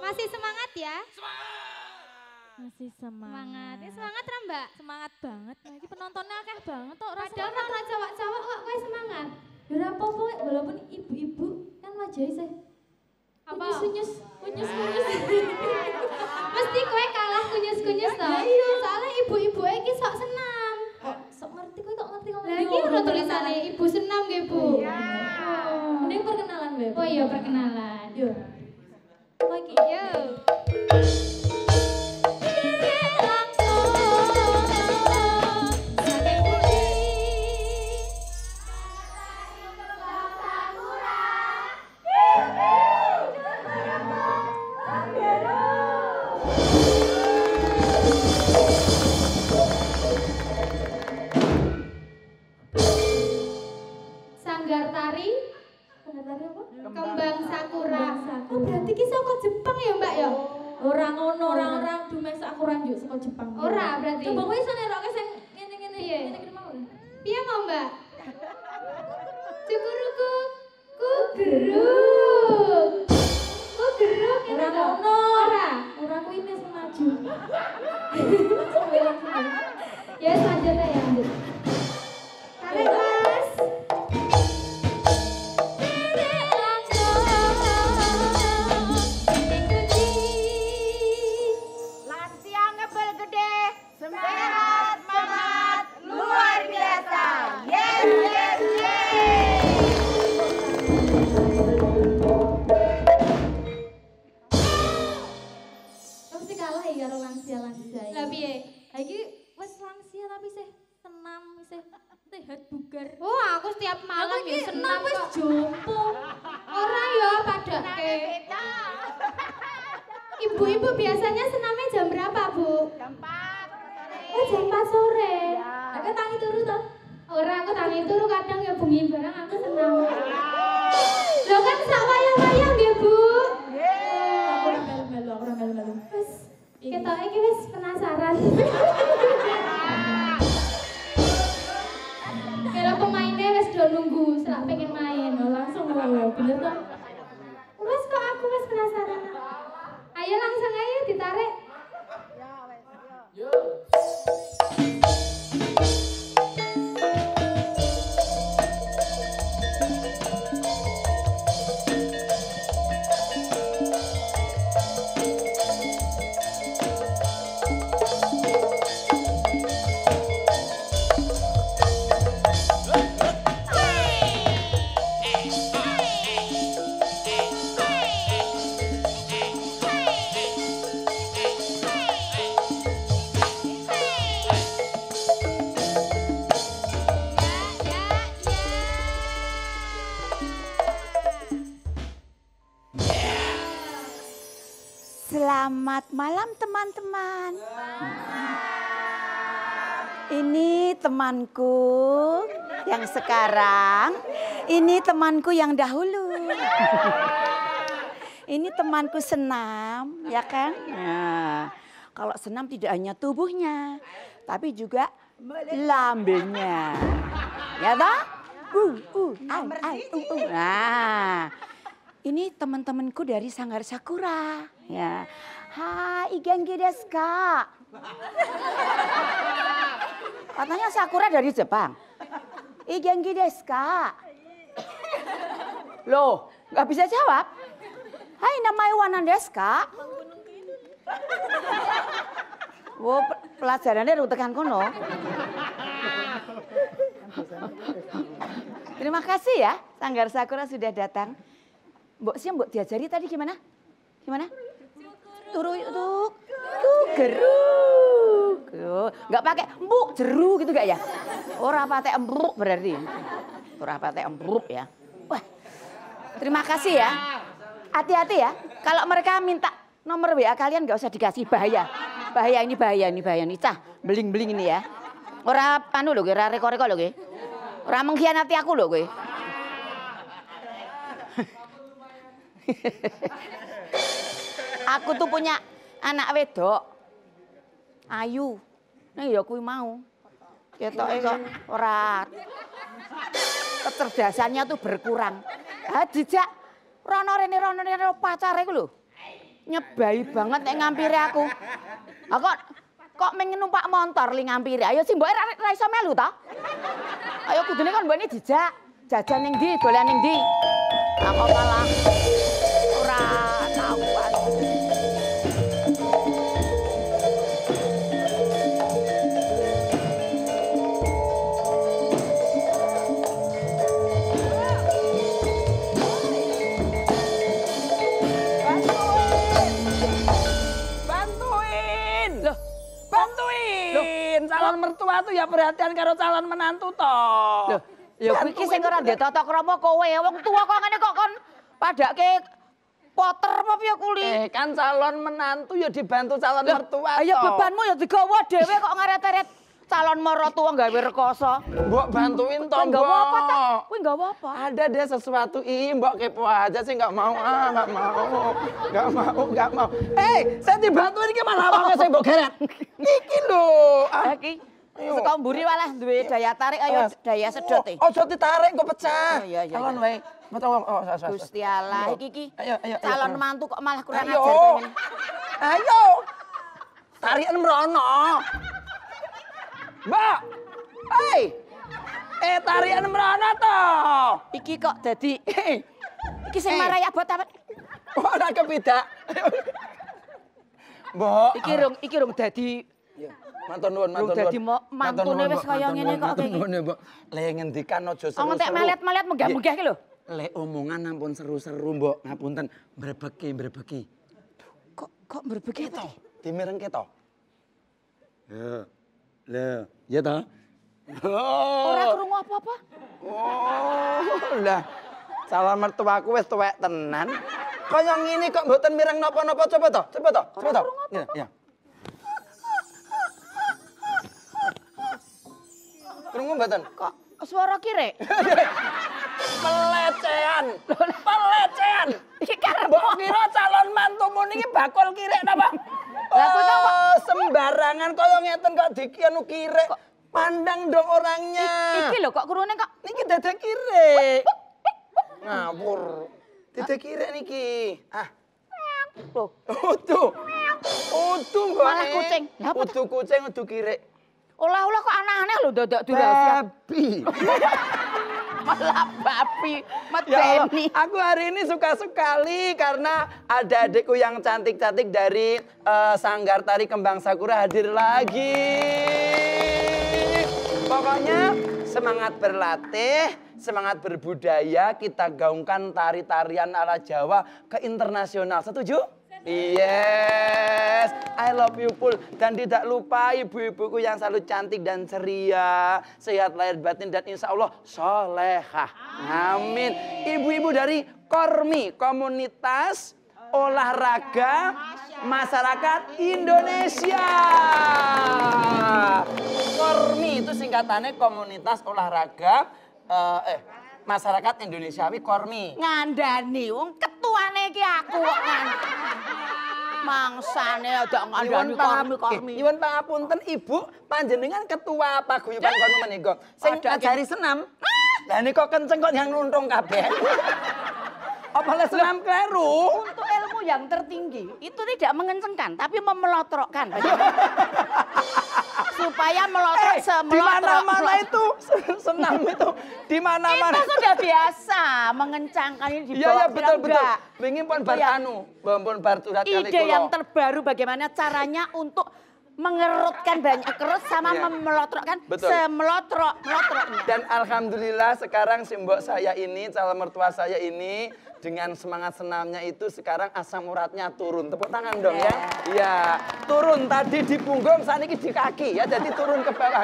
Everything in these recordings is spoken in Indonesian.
Masih semangat ya? Masih Semangat. semangat. Semangat ra, Mbak? Semangat banget. Nah, iki penontonnya akeh banget kok. Padahal ora cowok-cowok kok kowe semangat. Ya ora apa-apa walaupun ibu-ibu kan wajahnya sih. Apa? Kunyus-kunyus. Mesti kowe kalah kunyus-kunyus to. Lah iya. Soalnya ibu-ibu iki sok senam. Kok sok ngerti kowe kok ngerti kok. Lah iki ono tulisane ibu senam nggih, Bu. Mending perkenalan wae. Oh iya perkenalan. Yo. Lagi. Yo. Sanggar tari Tari apa? Kembang Sakura. Sakura. Oh berarti ki saka Jepang ya, Mbak ya? Ora ngono, ora dume sakura njuk saka Jepang. Ora berarti. Coba kowe iso nerokke sing ngene-ngene. Piye? Ngene mau. Piye mau, Mbak? Cukuruku kugeruk. Kugeruk Ora ini toh? ngono. Ora. Ora kuwi wis maju. Ya lanjut ya lanjut. Tarik Mas. Lansia ngebel gede, semangat, semangat, luar biasa. Yes, yes, yes. Mesti kalah ya karo lansia-lansia. Lah piye? Ha iki wis lansia tapi sih senam sih sehat bugar. Oh, aku setiap malam ya senam wis kok. jompo. Ora ya padake. Beda. Ibu-ibu biasanya senamnya jam berapa, Bu? Jam 4 sore. Oh, jam 4 sore. Aku tangi turu to. Ora aku tangi turu kadang ya bengi barang aku senam. Lho kan sak wayang-wayang nggih, Bu. Aku ora melu-melu, aku ora melu-melu. Wis ketoke iki wis penasaran. Kalau pemainnya wis do nunggu, selak pengen main. Oh, langsung lho, bener to. Wes kok aku wis penasaran. Ayo langsung ayo ditarik. Selamat malam teman-teman. Ini temanku yang sekarang, ini temanku yang dahulu. Ini temanku senam, ya kan? Nah, kalau senam tidak hanya tubuhnya, tapi juga lambenya. Ya toh? Nah, ini teman-temanku dari Sanggar Sakura. Ya. Hai, genki desu ka? Katanya Sakura dari Jepang. Genki desu ka? Loh, nggak bisa jawab. Hai, namanya Wanan desu ka? Wo, pelajarannya rutekan kono. Terima kasih ya, Sanggar Sakura sudah datang. Mbok sih mbok diajari tadi gimana? Gimana? Turu tuk, geruk. Enggak pakai empuk jeru gitu enggak ya? Ora pakai empuk berarti. Ora pakai empuk ya. Wah. Terima kasih ya. Hati-hati ya. Kalau mereka minta nomor WA kalian enggak usah dikasih, bahaya. Bahaya ini cah. Beling-beling ini ya. Ora anu lho, ora reko-reko lho kowe. Ora mengkhianati aku lho kowe. Aku tuh punya anak wedok. Ayu. Nah ya kuwi mau. Ketoke kok ora kecerdasannya tuh berkurang. Ha dijak rono rene pacare ku lho. Nyebai banget nek ngampiri aku. Kok mengen numpak motor li ngampiri. Ayo sih mbok ra iso melu ta? Ayo kudune kon mbok dijak. Jajan ning ndi, dolan ning ndi? Aku malah ora tau aku. Calon mertua tuh ya perhatian karo calon menantu toh. Loh, ya kuwi iki sing ora ndek tata krama kowe, wong tuwa kok ngene kok kon padake poter apa piye kuli? Kan calon menantu ya dibantu calon mertua. Ayo bebanmu ya digawa dhewe kok ngaret-aret calon mertua gawe rekoso. Mbok bantuin toh, Mbok. Nggawa apa ta? Kuwi nggawa apa? Ada deh sesuatu Mbok kepo aja sih nggak mau. Nggak mau. Saya dibantuin iki malah wonge sing mbok geret. Iki lho. Iki saka mburi walah duwe daya tarik ayo daya sedot e. Ojo ditarik kok pecah. Iya. Calon wae. Betul. Gusti Allah iki ayo. Calon mantu kok malah kurang ajar ayo. ngene. Ayo. Tarian merono. Mbak. Tarian merono toh. Iki kok dadi iki sing marai abot apa? Ora kepidak. Mbok. Iki rung dadi Matur nuwun. Dadi mantune wis kaya ngene kok iki. Mbok. Le ngendikan aja seru-seru. Ngentek melet-melet menggah-menggah iki lho. Le omongan ampun seru-seru, Mbok. Ngapunten, mbrebeki. Kok mbrebeki to? Dimirengke to. Ya toh? Ora krungu apa-apa. Lah. Calon mertuaku wis tuwek tenan. Kaya ngene kok mboten mireng napa-napa coba to. Ya. Krungu mboten? Kok suara kire? Pelecehan. Iki karep Mbok kira calon mantumu niki bakul kirek napa? Lah kuwi kok sembarangan kaya ngeten kok dikianu kirek. Pandang dong orangnya. Iki lho kok krune kok Niki dadek kirek. Ngawur. Dadek kirek niki. lho. Udu mbok. Malah kucing. Lah apa Udu kucing, udu kirek. Olah-olah kok aneh-aneh lho dadak dirahasiakan. Babi. Malah babi Ya Allah, medeni. aku hari ini suka sekali karena ada adikku yang cantik-cantik dari Sanggar Tari Kembang Sakura hadir lagi. Pokoknya semangat berlatih, semangat berbudaya, kita gaungkan tari-tarian ala Jawa ke internasional. Setuju? Yes, I love you full. Dan tidak lupa ibu-ibuku yang selalu cantik dan ceria, sehat lahir batin dan insya Allah solehah. Amin. Ibu-ibu dari Kormi, Komunitas Olahraga Masyarakat Indonesia. Kormi itu singkatannya Komunitas Olahraga Masyarakat Indonesiawi Kormi. Ngandani wong ketuane iki aku kok kan. Mangsane ada ngandani kormi. Nyuwun pangapunten Ibu, panjenengan ketua paguyuban kono menika. Sing ngajari senam. Lah niku kenceng kok yang nuntung kabeh. Apa le senam kleru? Untuk ilmu yang tertinggi itu tidak mengencengkan tapi memelotrokkan. Supaya melotrok Di mana-mana itu senam itu di mana-mana. Itu sudah biasa mengencangkan ini di bawah. Iya betul. Enggak. Wingi pun bar pun bar surat kali Ide yang terbaru bagaimana caranya untuk mengerutkan banyak kerut sama memelotrokkan semelotroknya. Dan alhamdulillah sekarang simbok saya ini, calon mertua saya ini dengan semangat senamnya itu sekarang asam uratnya turun. Tepuk tangan dong ya. Iya, turun tadi di punggung, saat ini di kaki ya, jadi turun ke bawah.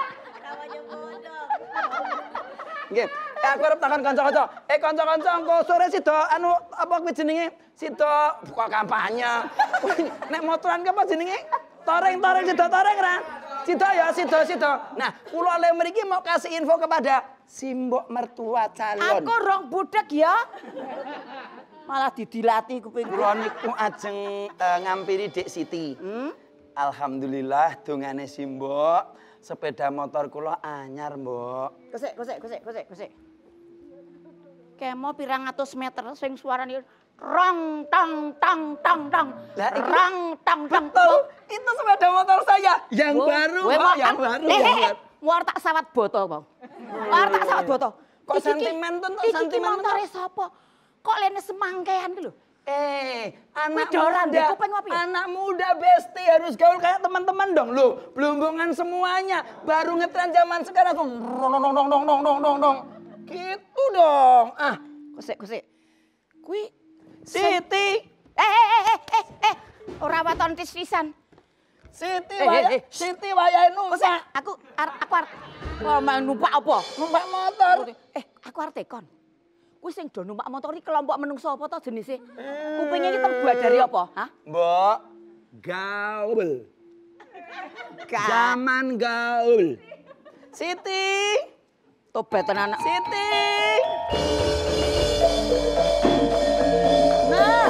Nggih. Aku arep takon kanca-kanca. Kanca-kanca engko sore sida anu apa kuwi jenenge? Sida buka kampanye. Nek motoran ki apa jenenge? Toreng sida toreng ra? Sida. Nah, kula le mriki mau kasih info kepada simbok mertua calon. Aku rong budek ya. Malah didilati kuping. Kula niku ajeng ngampiri Dek Siti. Alhamdulillah dongane simbok, sepeda motor kula anyar, Mbok. Kesik. Kemo pirang atus meter sing suarane Rong tong tong tong tong. Lah, iki- Rong tong tong. Betul, itu sepeda motor saya. Yang baru, Weh, Pak, yang Pak. baru. Yang baru. War tak sawat boto, Bang. War tak sawat boto. Kok Iki ki- sentimen tuh, iki ki sentimen tuh. motore sapa? Kok lene semangkean ki lho. Anak doran di muda, kuping apa ya? anak muda besti harus gaul kayak teman-teman dong lo. Belumbungan semuanya, baru ngetren zaman sekarang tuh. Dong. Gitu dong. Ah, Kusik. Kuwi Siti, ora waton tis-tisan. Siti Eh, waya, eh, eh. Siti wayahe Kusik, numpak, aku arep mau numpak apa? numpak motor. Aku arep tekon. Kuwi sing do numpak motor iki kelompok menungso apa to jenise? Kupinge iki terbuat dari apa? Hah? Mbok, gaul. Zaman gaul. Siti, Tobetan anak. Siti. Nah.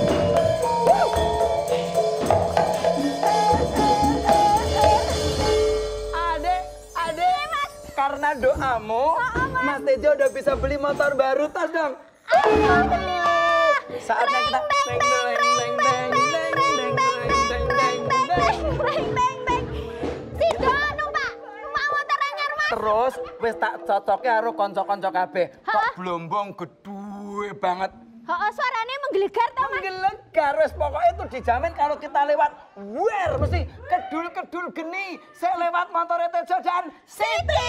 Adek, karena doamu, Mas Tejo udah bisa beli motor baru, tas dong. Saatnya kita terus wis tak cocoke karo kanca-kanca kabeh. Kok blombong gedhe banget. Heeh, suaranya menggelegar tau Mas. Menggelegar wis pokoke itu dijamin kalau kita lewat wer mesti kedul-kedul geni. Sik lewat motor Tejo dan Siti.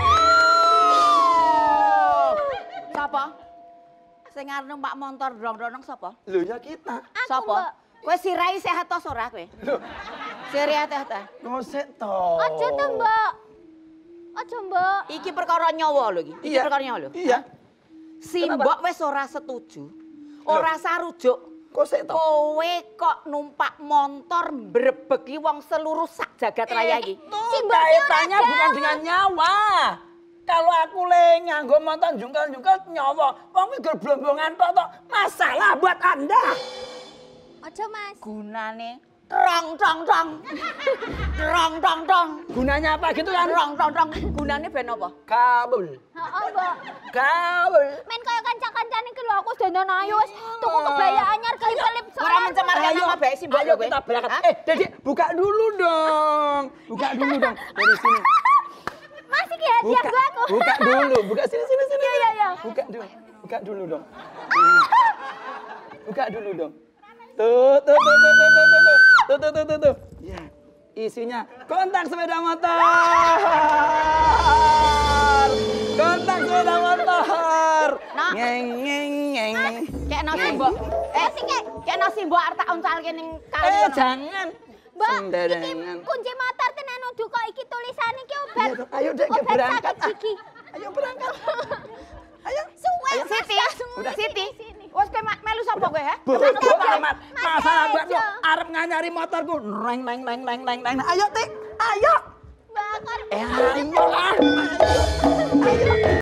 Sapa? Sing arep numpak motor drong-drong sapa? Lho ya kita. Sapa? Kowe sirai sehat to ora kowe? Lho, Sirai sehat ta? ngosek to. Aja to, Mbak. Aja, Mbak. Iki perkara nyawa lho iki. Iki perkara nyawa lho. Iya. Si Mbok wis ora setuju. Ora sarujuk. Ngosek to. Kowe kok numpak motor mbrebeki wong seluruh sak jagat raya iki. Itu kaitannya bukan dengan nyawa. Kalau aku le nganggo motor jungkel-jungkel nyawa, wong iki blombongan tok. Masalah buat Anda. Aja, Mas. Gunane rong tong tong. Rong tong tong. Gunanya apa gitu kan? Rong tong tong. Gunane ben apa? Kabel. Heeh, Mbak. Kabel. Men kaya kanca-kancane iki lho aku dandan ayu wis tuku kebaya anyar kelip-kelip Ora mencemarkan nama baik si Mbok Ayo lho kowe. kita berangkat. Hah? Dedek, buka dulu dong. Buka dulu dong. Dari sini. Masih ki hadiah gua aku. Buka dulu. Buka sini. Iya. Buka dulu. Buka dulu dong. Buka dulu dong. Tuh. Ya, isinya kontak sepeda motor. Kontak sepeda motor. Nah. Ngeng. Kayak nasi Mbok. Kayak nasi Mbok arep tak uncalke ning kali. Jangan. Mbak, iki Sembarangan. kunci motor tenan nudu kok iki tulisan iki obat. Iya dong, ayo dek obat berangkat. sakit gigi. Ayo berangkat. Ayo. Suwe Ayo Siti. Udah. Siti. Wes kowe melu sapa kowe, ha? Bodoh amat. Mas Masalah buat Tejo. lo. Arep nganyari motorku. Neng. Ayo, Tik. Ayo. Mbak, kon Ayo lah. Ayo.